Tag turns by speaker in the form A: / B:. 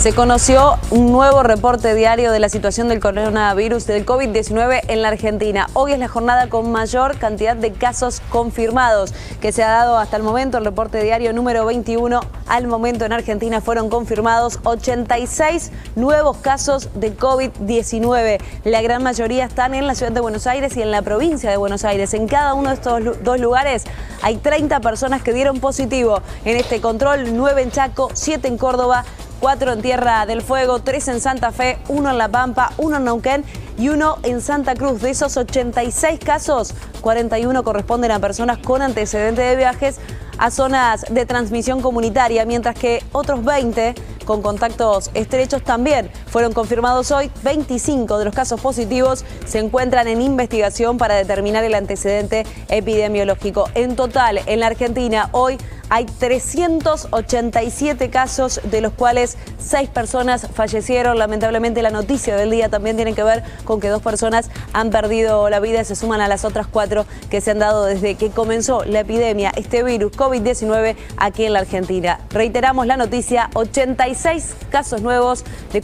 A: Se conoció un nuevo reporte diario de la situación del coronavirus del COVID-19 en la Argentina. Hoy es la jornada con mayor cantidad de casos confirmados que se ha dado hasta el momento. El reporte diario número 21. Al momento en Argentina fueron confirmados 86 nuevos casos de COVID-19. La gran mayoría están en la ciudad de Buenos Aires y en la provincia de Buenos Aires. En cada uno de estos dos lugares hay 30 personas que dieron positivo en este control. 9 en Chaco, 7 en Córdoba, 4 en Tierra del Fuego, 3 en Santa Fe, 1 en La Pampa, 1 en Neuquén y 1 en Santa Cruz. De esos 86 casos, 41 corresponden a personas con antecedentes de viajes a zonas de transmisión comunitaria, mientras que otros 20 con contactos estrechos también fueron confirmados hoy. 25 de los casos positivos se encuentran en investigación para determinar el antecedente epidemiológico. En total, en la Argentina hoy hay 387 casos, de los cuales 6 personas fallecieron. Lamentablemente, la noticia del día también tiene que ver con que 2 personas han perdido la vida y se suman a las otras 4 que se han dado desde que comenzó la epidemia, este virus COVID-19 aquí en la Argentina. Reiteramos la noticia: 86 casos nuevos de